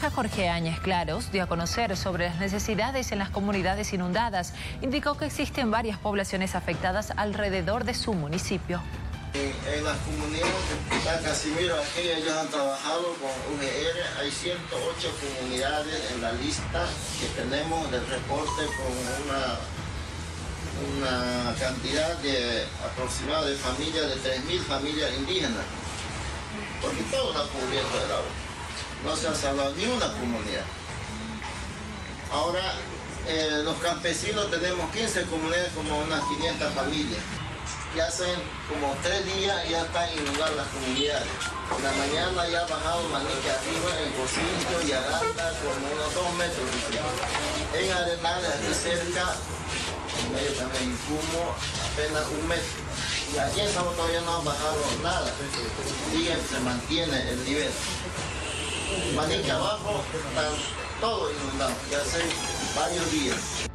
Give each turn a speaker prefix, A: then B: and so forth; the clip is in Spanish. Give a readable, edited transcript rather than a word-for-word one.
A: Jorge Áñez Claros dio a conocer sobre las necesidades en las comunidades inundadas. Indicó que existen varias poblaciones afectadas alrededor de su municipio.
B: En las comunidades de San Casimiro, aquí ellos han trabajado con UGR. Hay 108 comunidades en la lista que tenemos del reporte con una cantidad de aproximada de familias, de 3.000 familias indígenas. Porque todo está cubierto del agua. No se ha salvado ni una comunidad. Ahora, los campesinos tenemos 15 comunidades, como unas 500 familias. Ya hace como 3 días ya están inundadas las comunidades. En la mañana ya ha bajado Manique arriba, en Cocinto y Aranda, como unos 2 metros. En Arenales, aquí cerca, en medio también Incumo, apenas 1 metro. Y aquí en Sao todavía no ha bajado nada. Se mantiene el nivel. Manique abajo, están todo inundado, ya hace varios días.